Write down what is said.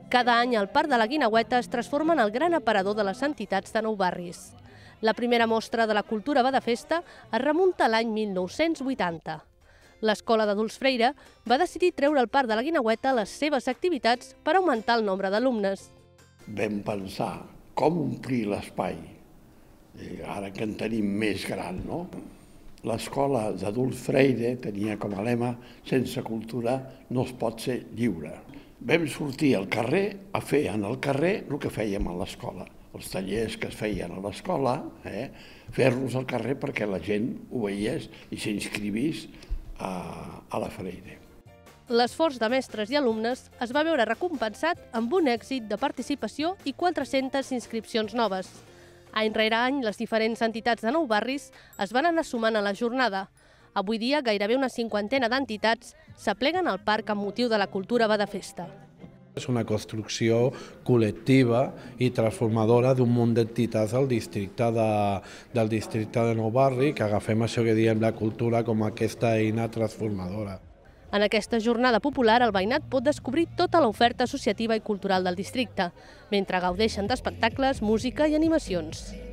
Cada any el Parc de la Guineueta es transforma en el gran aparador de les entitats de Nou Barris. La primera mostra de la cultura Badafesta es remunta a l'any 1980. L'Escola d'Adults Freire va decidir treure al Parc de la Guineueta les seves activitats per augmentar el nombre d'alumnes. Vam pensar com omplir l'espai, ara que en tenim més gran, no? L'Escola d'Adults Freire tenia com a lema «Sense cultura no es pot ser lliure». Vam sortir al carrer a fer en el carrer el que fèiem a l'escola. Els tallers que es feien a l'escola, fer-los al carrer perquè la gent ho veiés i s'inscrivís a la Freire. L'esforç de mestres i alumnes es va veure recompensat amb un èxit de participació i 400 inscripcions noves. Any rere any, les diferents entitats de Nou Barris es van anar sumant a la jornada. Avui dia, gairebé una cinquantena d'entitats s'apleguen al parc amb motiu de la cultura Badafesta. És una construcció col·lectiva i transformadora d'un munt d'entitats del districte de Nou Barris, que agafem això que diem la cultura com aquesta eina transformadora. En aquesta jornada popular, el veïnat pot descobrir tota l'oferta associativa i cultural del districte, mentre gaudeixen d'espectacles, música i animacions.